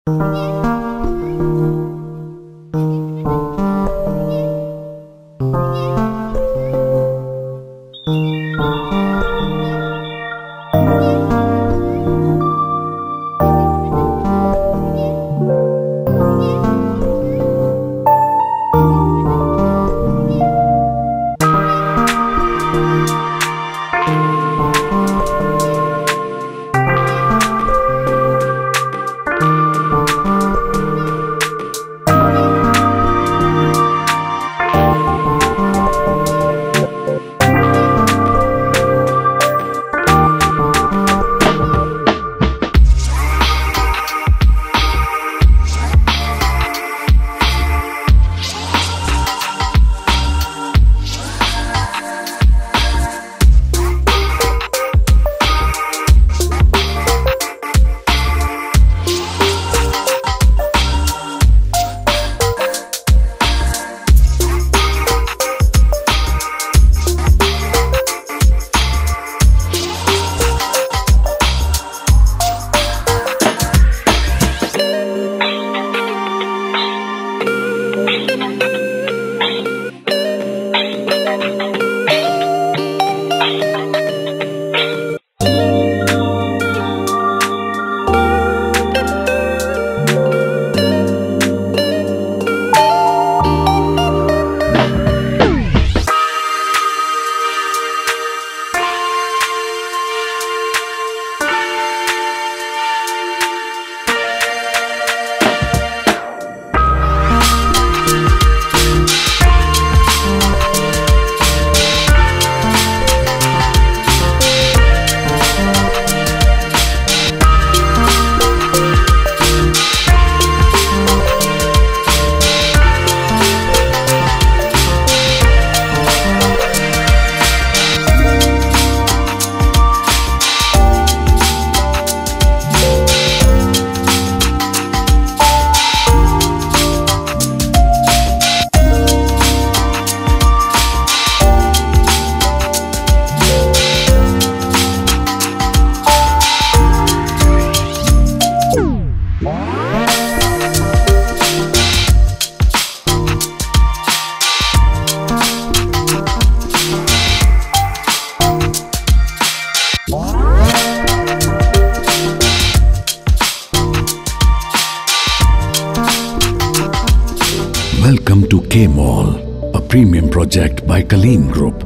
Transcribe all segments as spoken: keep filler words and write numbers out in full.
Welcome to K-Mall, a premium project by Kalim Group.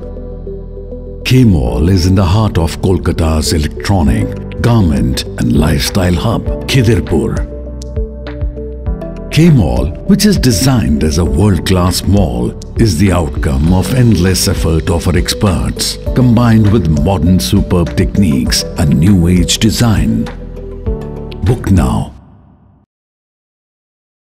K-Mall is in the heart of Kolkata's electronic, garment and lifestyle hub, Khidirpur. K-Mall, which is designed as a world-class mall, is the outcome of endless effort of our experts, combined with modern superb techniques and new-age design. Book now